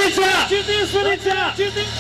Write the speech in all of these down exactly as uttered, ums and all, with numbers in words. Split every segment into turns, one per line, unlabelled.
Суниця! Чи ти Суниця? Чи ти?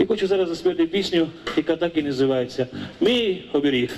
І хочу зараз заспівати пісню, яка так і називається «Мій оберіг».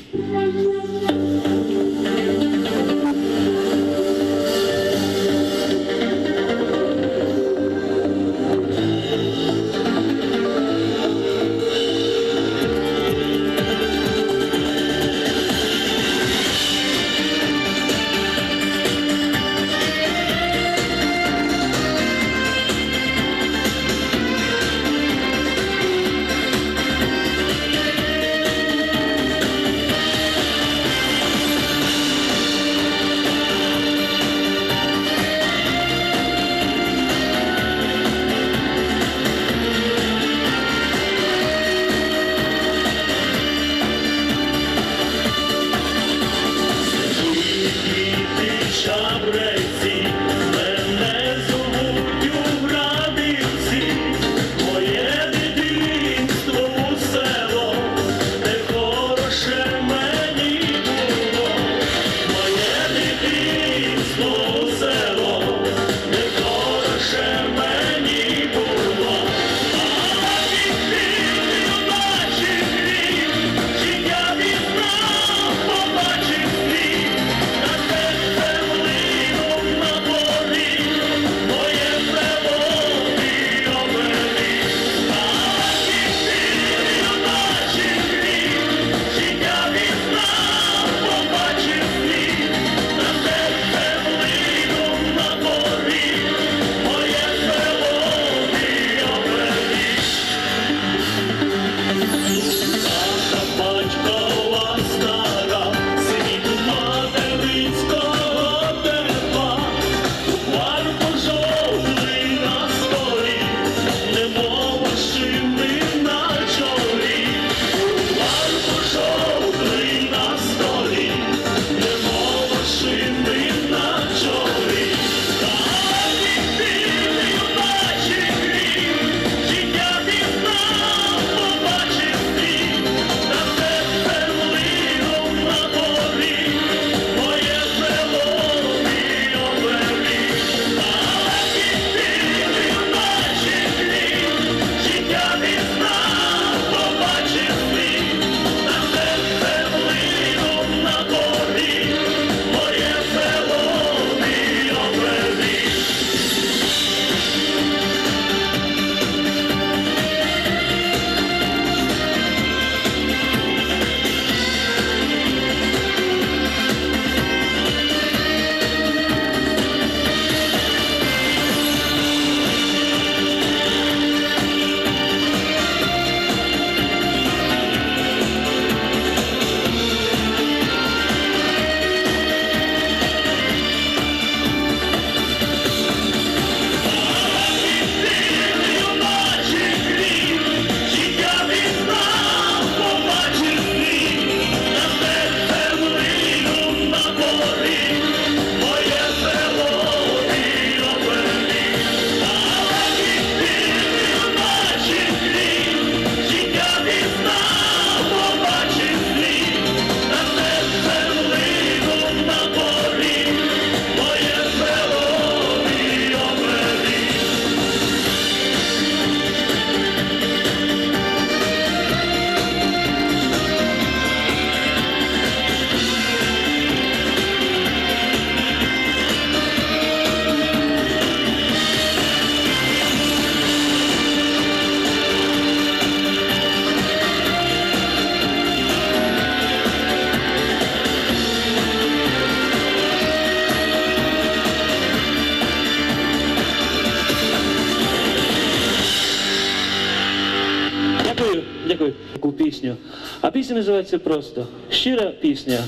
Дякую. Таку пісню. А пісня називається просто «Щира пісня».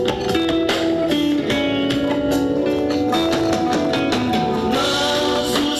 Нас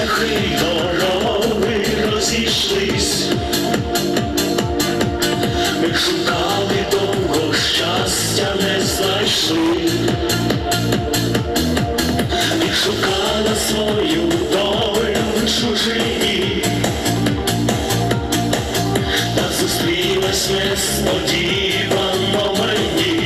шляхи дороги розійшлись. Ми шукали довго, щастя не знайшли. І шукала свою долю в чужині. Та зустрілась несподівано мені.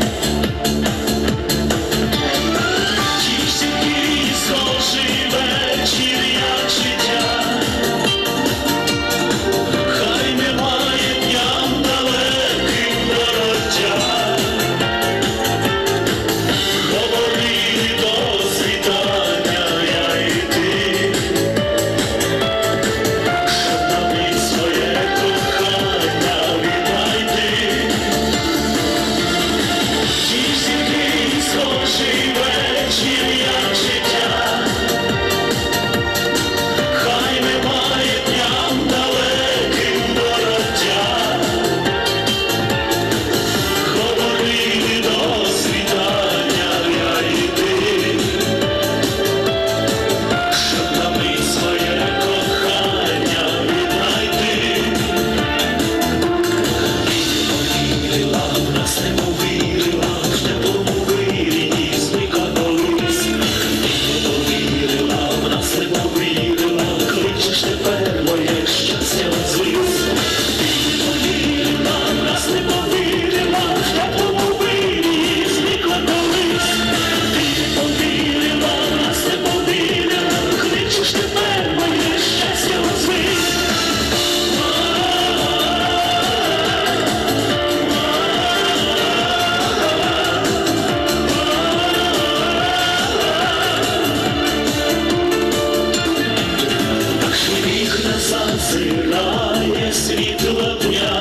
Зазирає світло дня,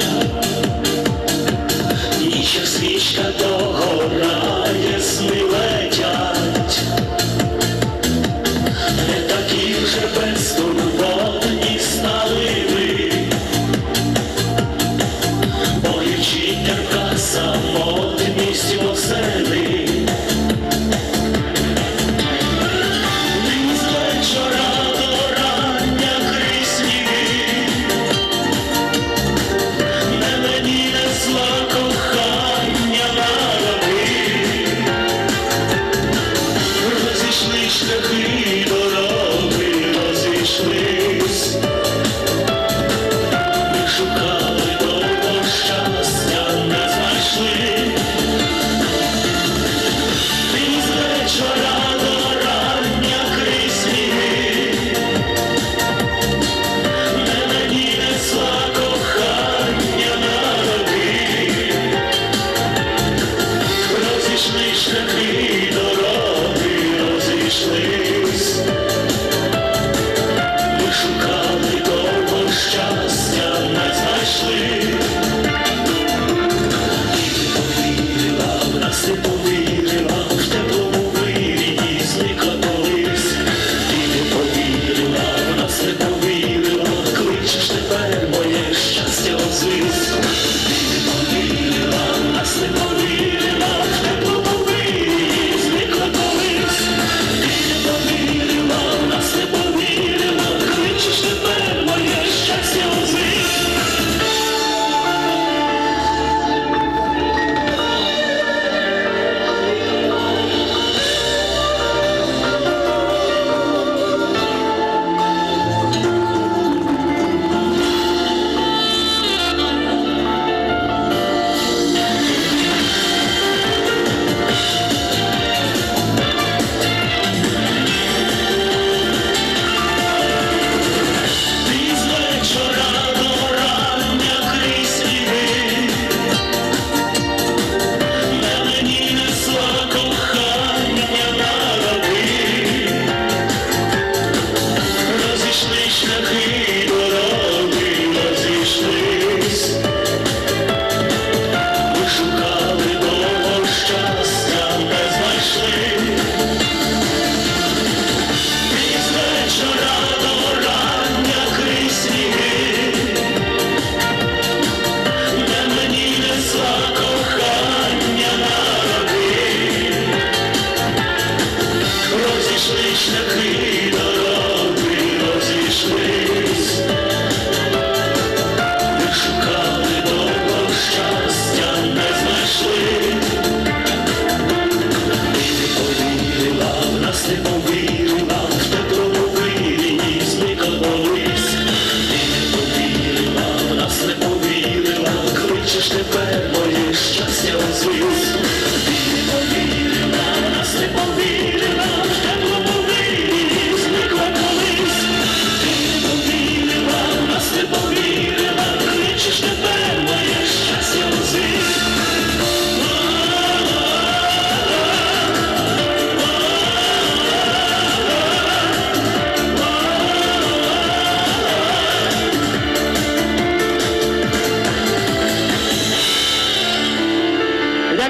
ніч як свічка догорає, сни летять, не такі вже безтурботні стали ми, бо і вчителька самотність восени. Шляхи дороги розійшлись. Ми шукали довго, щастя не знайшли.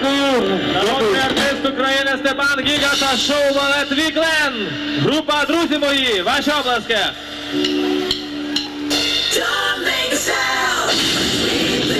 Дякую.
Народний артист України Степан Гіга та шоу «Балет Віклен». Група «Друзі мої», ваші обласки.
Don't make a sound.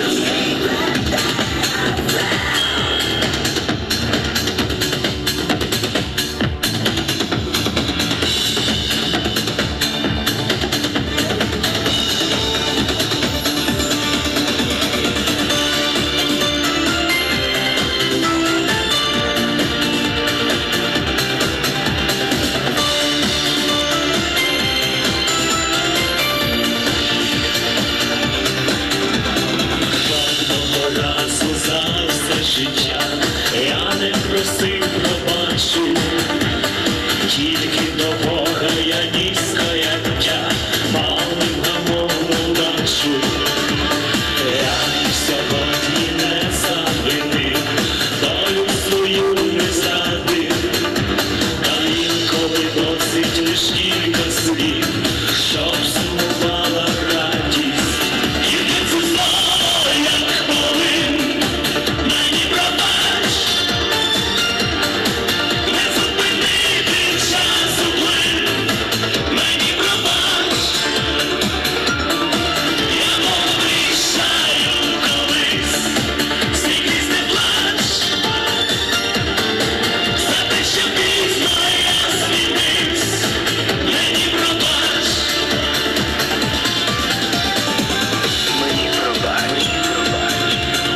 Одного разу за все життя я не просив пробачу, тільки до Бога я ніс каяття, малим гамовну дачу. Я сьогодні не завинив, долю свою не зрадив, та інколи досить лиш кілька слів, щоб сумувала радість. І не це зло, як полин, мені пробач, не зупинити часу плин, мені пробач, я мов рішаю колись, стільки не плач, за те, що пізно я змінився, мені пробач. Мені пробач, пробач.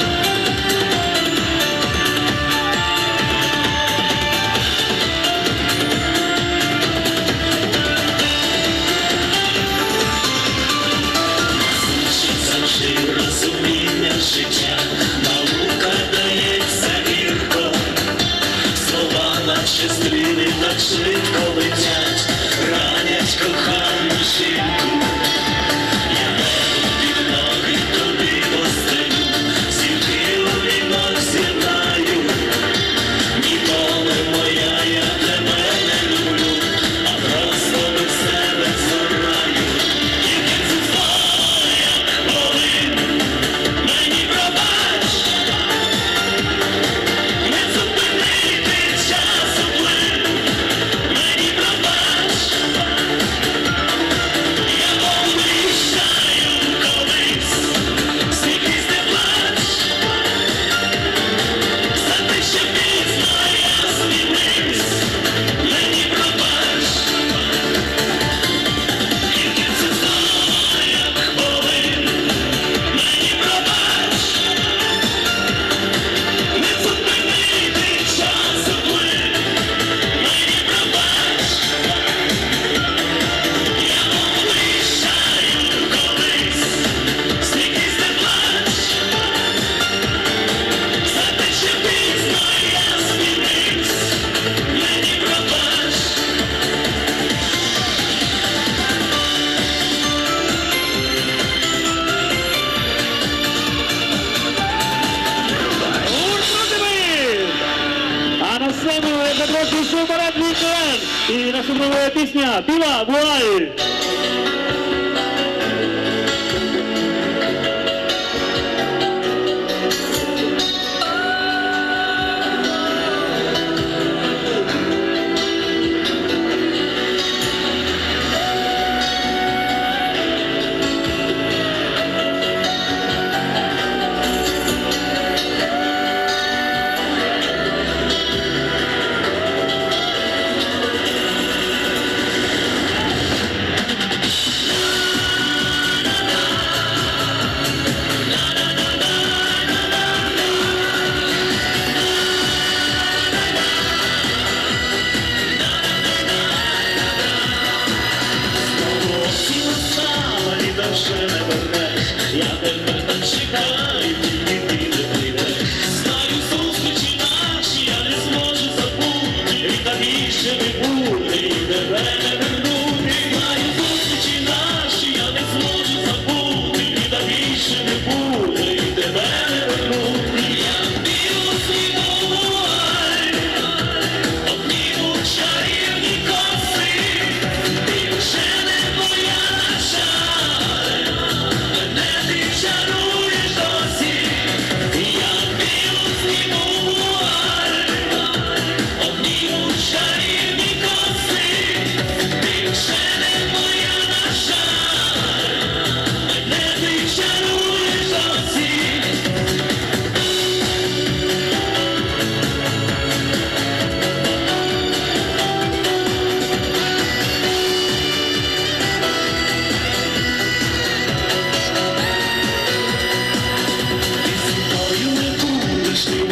Завжди розуміння життя, наука дається гірко, слова наче стріли так швидко летять, ранять кохану жінку. Я небо під ноги тобі постелю, зірки у вінок з'єднаю. Ніколи моя, я тебе не люблю, а просто без тебе згораю. Яке це зло, як полин, мені пробач, не зупинити часу плин, мені пробач, я мов рішаю колись, стільки не плач, за те, що пізно я змінився, мені пробач. Яке це зло, як полин, мені пробач, не зупинити часу плин, мені пробач, я мов рішаю колись, стільки не плач, за те, що пізно я змінився, мені пробач.
Урсудимир! А на сцену я запрошую шоу «Балет Віклен» і наша новая пісня «Біла вуаль».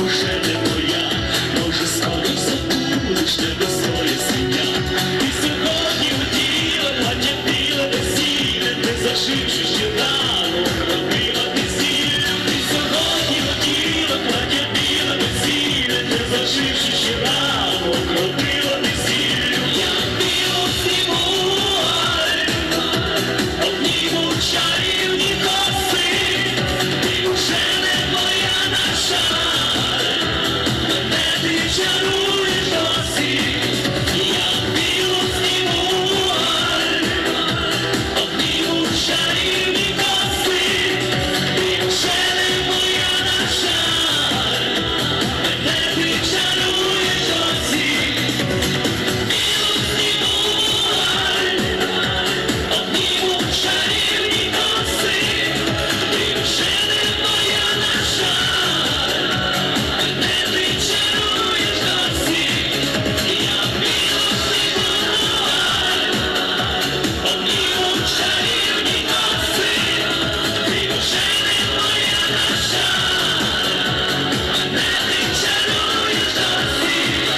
вже не моя, може скоро забудеш тебе своє сім'я. Ти сьогодні хотіла плаття біле весілля, не заживши ще рано, робила весілля. Ти сьогодні хотіла плаття біле весілля, не заживши ще рано, робила весілля. Я біло знімаю, обніму чарівні коси, ти вже не моя, на жаль, мене ти чаруєш досі. Я біло знімаю, обніму чарівні коси, ти вже не моя, на жаль, мене ти чаруєш досі. Біло знімаю, обніму чарівні коси, ти вже не моя, на жаль, мене ти чаруєш досі. Я біло знімаю, обніму чарівні коси, ти вже не моя, на жаль, мене ти чаруєш досі.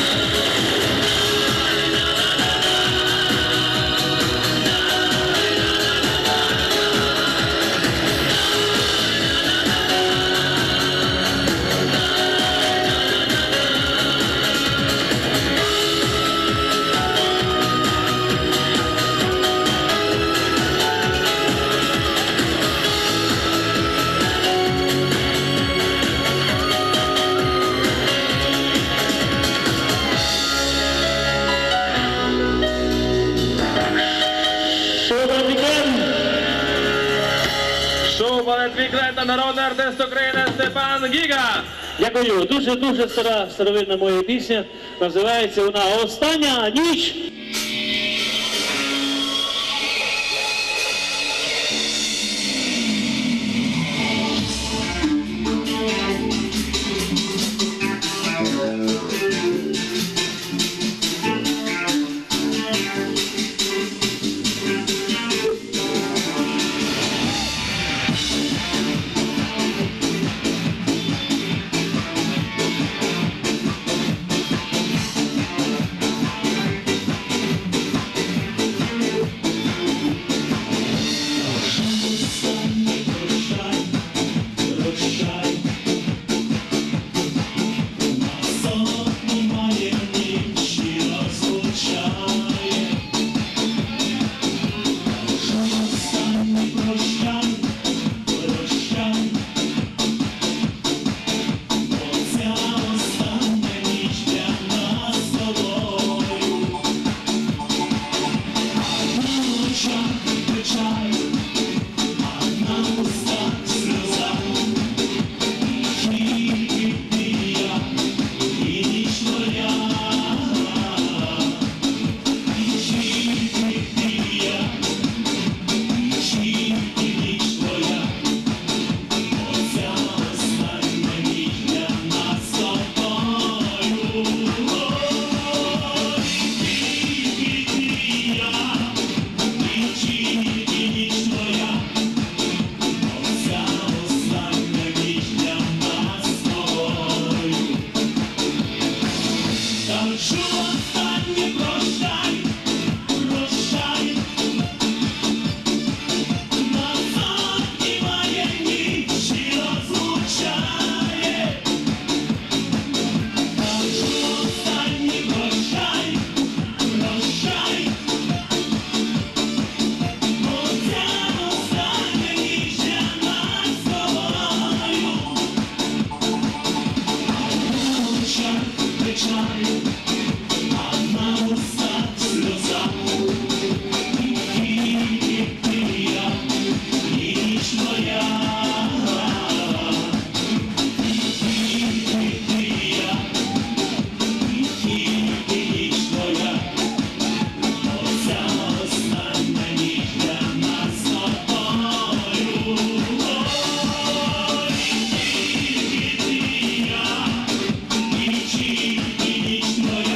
Шоу «Балет Віклен».
Шоу «Балет Віклен» та народний артист України Степан Гіга.
Дякую. Дуже-дуже стара старовинна моя пісня. Називається вона «Остання ніч».
Ніч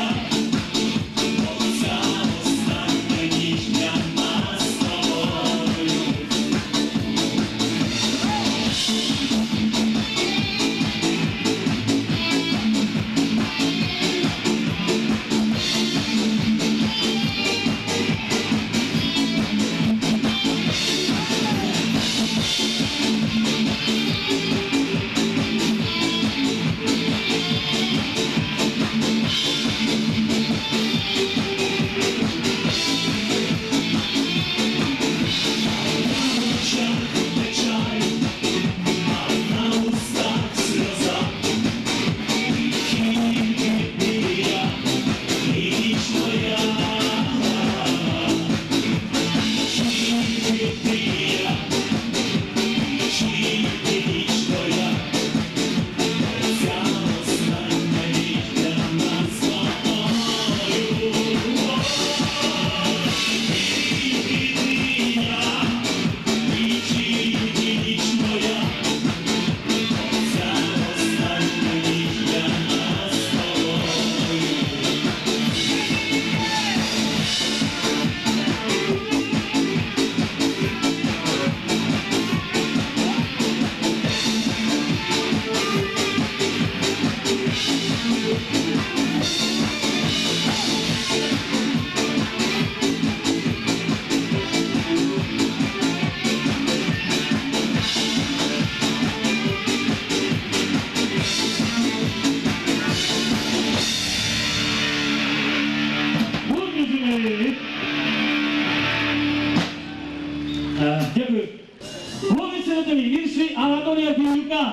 Е, Дякую. Ловиться на тобі вірші Анатолія Філюка.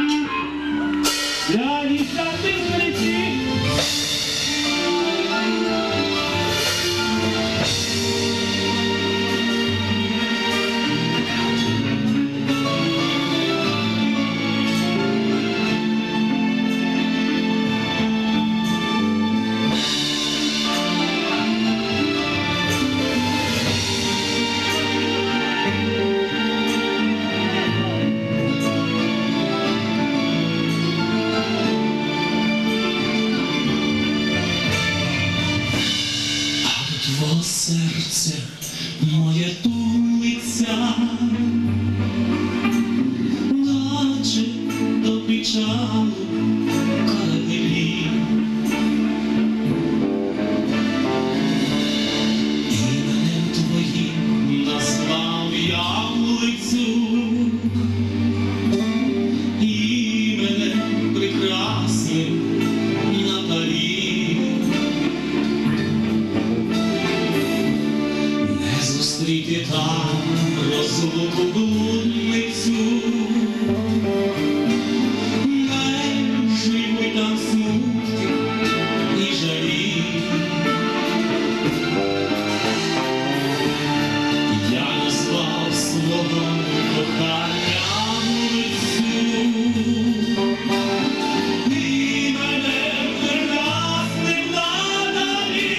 Для міста Тисмениці.
Твого серця моє тулиться, наче до причалу корабелі. Іменем твоїм назвав я вулицю, іменем прекрасним Наталі. Зустріти там розлуку блудницю, не живуть там смутки і жалі. Я назвав свого кохання вулицю, іменем прекрасним Наталі.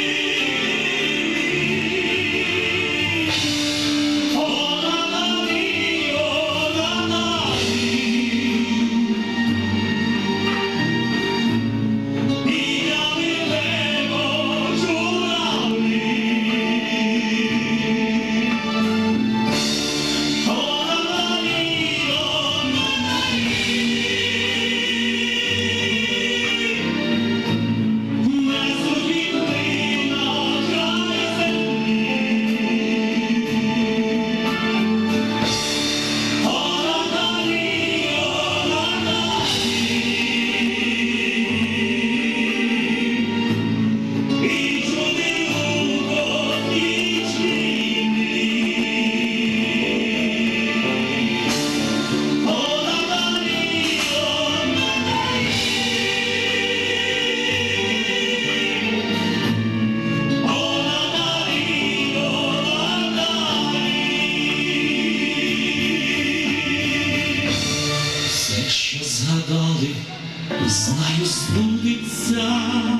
Згадали, знаю, збудеться,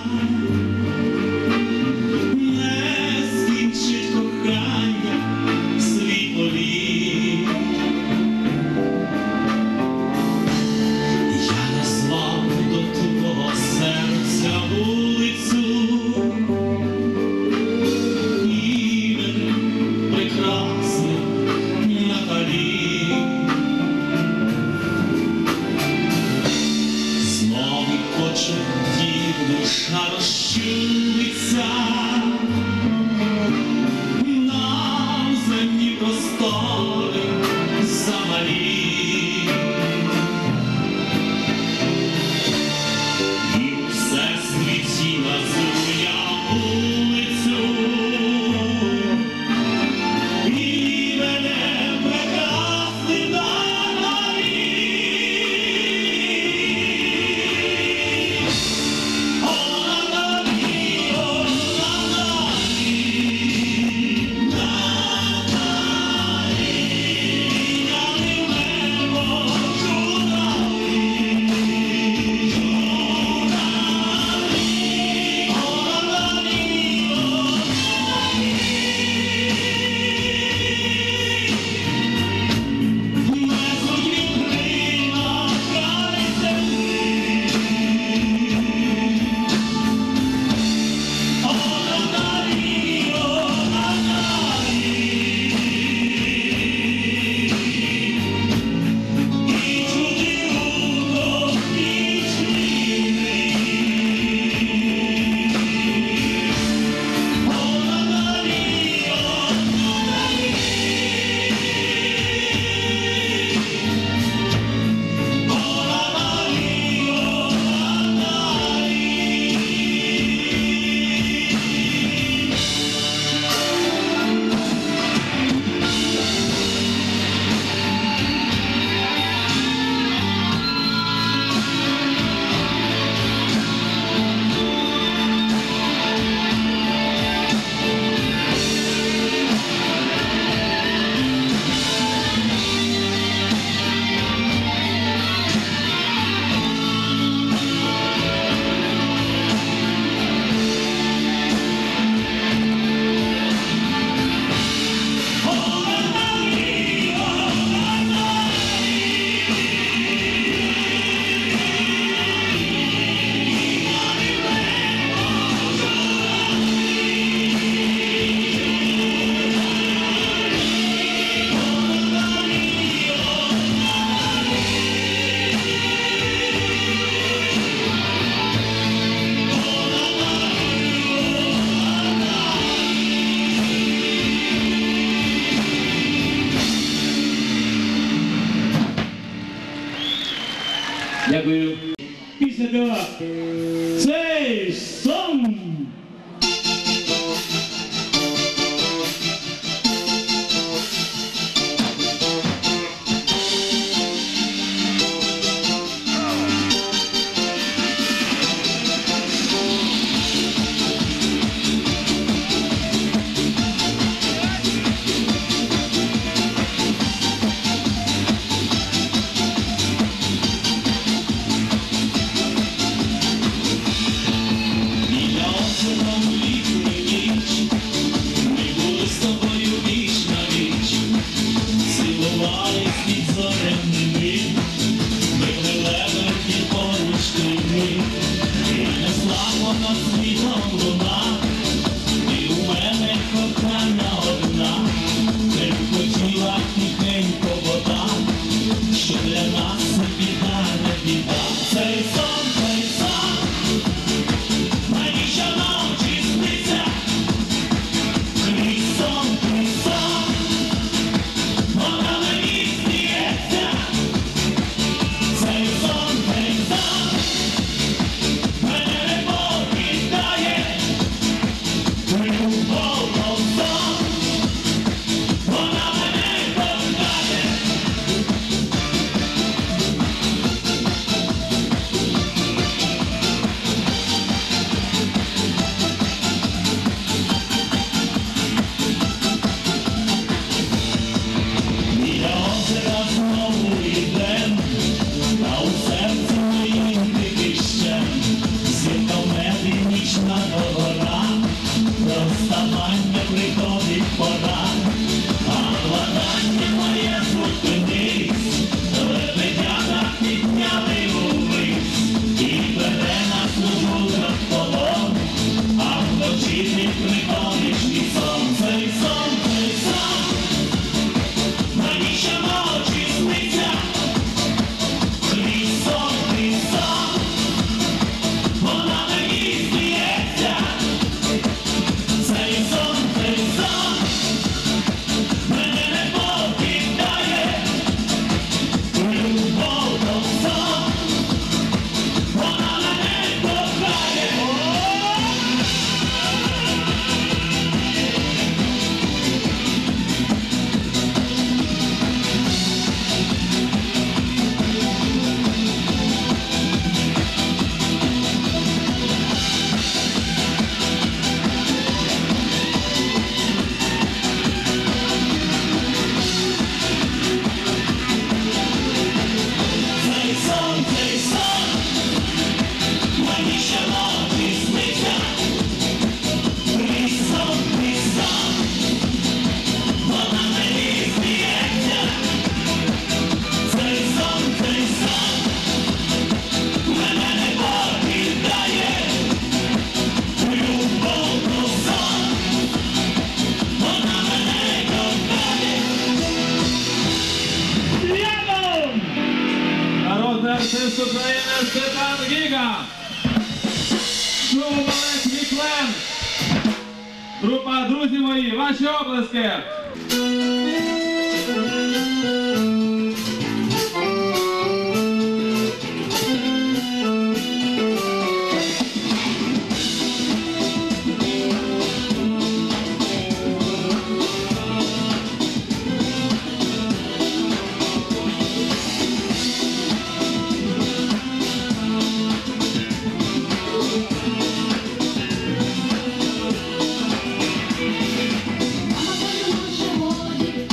не скінчить кохання світлові. Я назвав до твого серця вулицю, іменем прекрасним Наталі. Душа розчулиться, нам земні простори замалі. І у всесвіті назву я вулицю, іменем прекрасним Наталі. Oh,
цей сон.
Артист України Степан Гіга. Шоу-балет Віклен. Група «Друзі мої», ваші оплески.
Мама, може, воді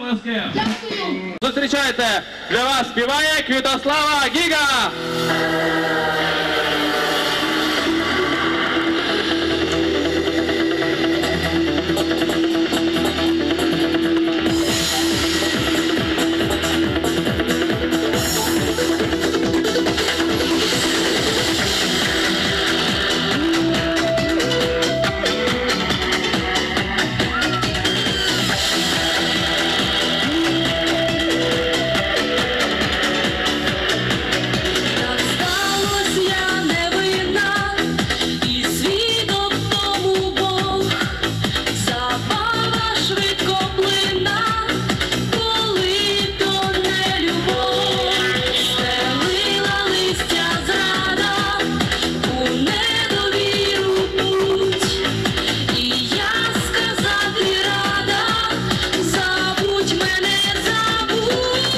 оплески.
Дякую.
Зустрічайте, для вас співає Квітослава Гіга.
Так сталось, я не винна, і свідок тому Бог. Забава швидко плина, коли то не любов. Стелила листя зрада, у недовіру путь. І я сказати рада, забудь мене, забудь.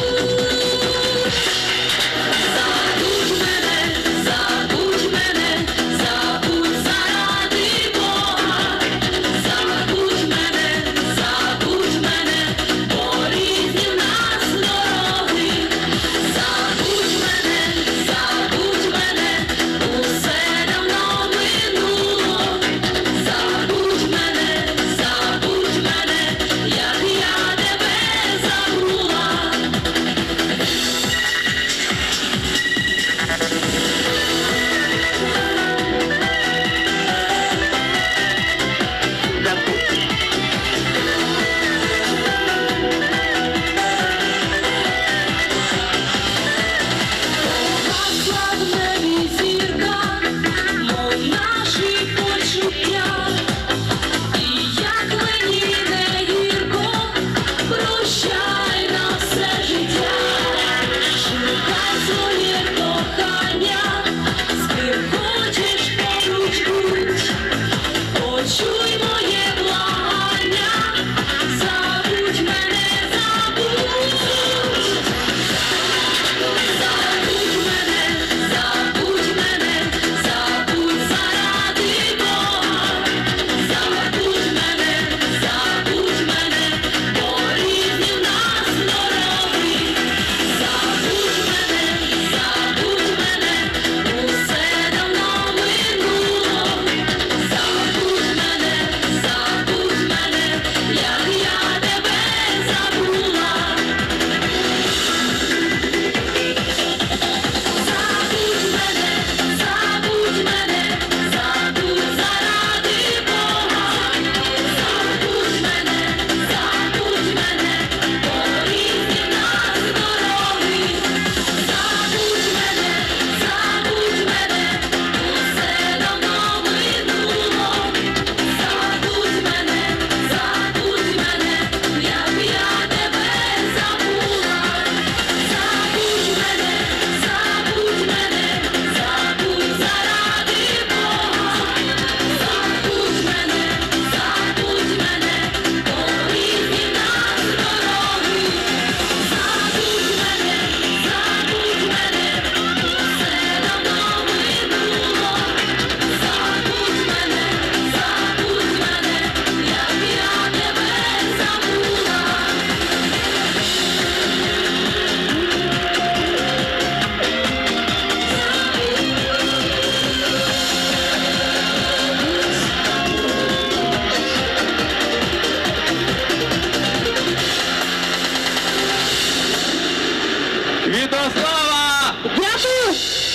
Забудь мене, забудь мене, забудь заради Бога. Забудь мене, забудь мене, бо різні в нас дороги. Забудь мене, забудь мене, усе давно минуло. Забудь мене, забудь мене, як я тебе забула. Гасла в небі зірка, мов наші почуття. І як мені не гірко, прощай на все життя. Шукай своє кохання, з ким хочеш поруч будь. Почуй моє благання, забудь мене, забудь. Забудь мене, забудь мене, забудь заради Бога. Забудь мене, забудь мене, бо різні в нас дороги. Забудь мене, забудь мене, усе давно минуло. Забудь мене, забудь мене, як я тебе забула. Забудь мене, забудь мене, забудь заради Бога. Забудь мене, забудь мене, бо різні в нас дороги. Забудь мене, забудь мене, усе давно минуло. Забудь мене, забудь мене, як я тебе забула. Забудь мене, забудь мене, забудь заради Бога. Забудь мене, забудь мене, бо різні в нас дороги. Забудь мене, забудь мене, усе давно минуло. Забудь мене, забудь мене, як я тебе забула.
Квітослава!
Дякую!